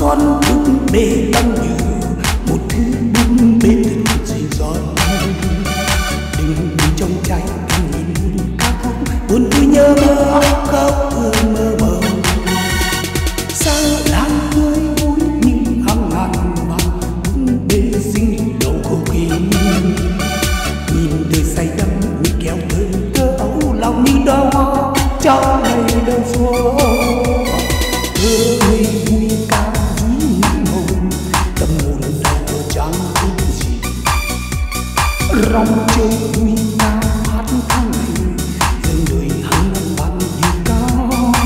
con búp bê băng như một thứ búp bê thật xinh xắn. Đừng trong trái anh nhìn ca khúc buồn vui nhớ mơ khóc thương mơ mộng. Sao lan tươi vui nhưng hàng ngàn vàng búp bê xinh đầu khô kín. Nhìn đời say đắm như kéo thơm thơ ấu lòng như đóa hoa trong ngày đơn số. Thơ ngây vui ca dúi những hồn tâm hồn đau khổ chẳng biết gì. Rong chơi vui ca hát tháng ngày dừng đời hàng năm bao nhiêu cao.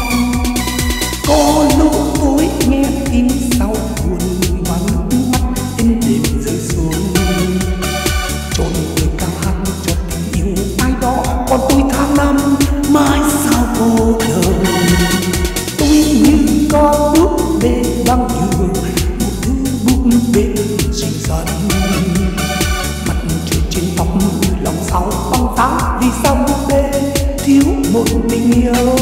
Có lúc tôi nghe tin sau buồn và nước mắt êm đềm rơi xuống. Trốn lời ca hát cho tình yêu ai đó, còn tôi tháng năm mãi sao cô đơn. Tôi như con búp bê băng nhựa, một thứ búp bê xinh xắn. Mặt trời trên tóc như lòng sao băng giá, vì sao búp bê thiếu một tình yêu.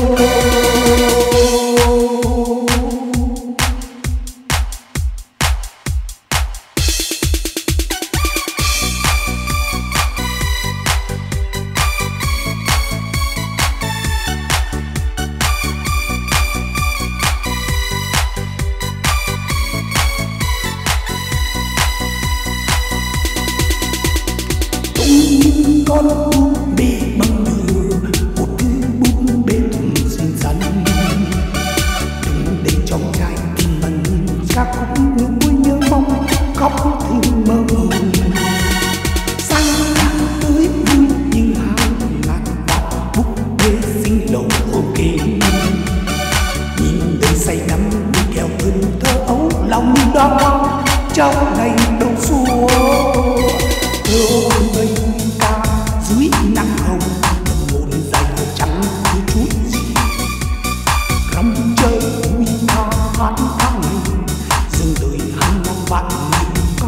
Con búp bê băng nhựa, một thứ búp bê thật xinh xắn. Đừng để trong trái tim mình ca khúc những vui nhớ mong khóc thương mơ mộng. Sáng tháng tới vui nhưng hàng ngàn vạn búp bê xinh đầu khô kín. Nhìn đời say đắm như kéo thơm thơ ấu lòng như đóa hoa trong ngày đầu xuân. Thơ ngây ca dưới nắng hồng tâm hồn dài màu trắng như chút gì. Rong chơi vui ca hát tháng ngày dừng đời hàng năm vạn niềm ca.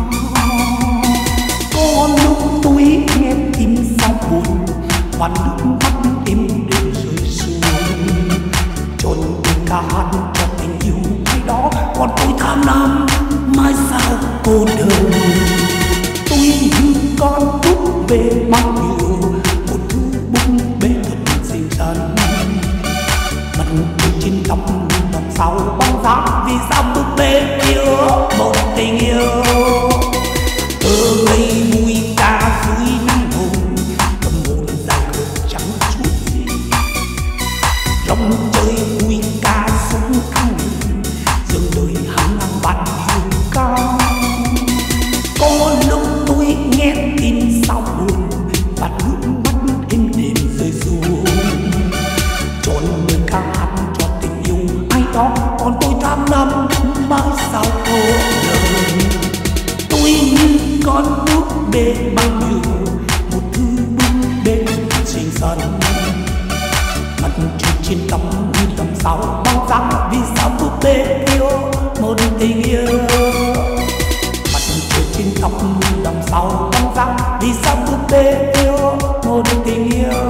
Có lúc tôi nghe tim sao buồn và nước mắt êm đềm rơi xuống. Trốn tiếng ca hát cho tình yêu ai đó, còn tôi tháng năm mai sao cô đơn. Tôi như con búp bê băng nhựa, một thứ búp bê thật xinh xắn. Mặt trời trên tóc như lòng sao băng giá, vì sao búp bê thiếu một tình yêu. Thơ ngây vui ca dưới nắng hồng tâm hồn dài khờ chẳng chút gì. Rong chơi vui ca sống tháng ngày dừng đời hàng năm bạn yêu cao. Có lúc tôi nghe tin sao buồn và nước mắt êm đềm rơi xuống. Trốn lời ca hát cho tình yêu ai đó, còn tôi tháng năm mãi sao cô đơn. Tôi như con búp bê băng nhựa, một thứ búp bê xinh xắn. Mặt trời trên tóc như tầm sao băng giá, vì sao búp bê thiếu một tình yêu. Mặt trời trên tóc như lòng sao băng giá, vì sao búp bê thiếu một tình yêu.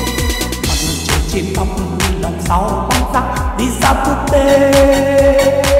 Mặt trời trên tóc như lòng sao băng giá, vì sao búp bê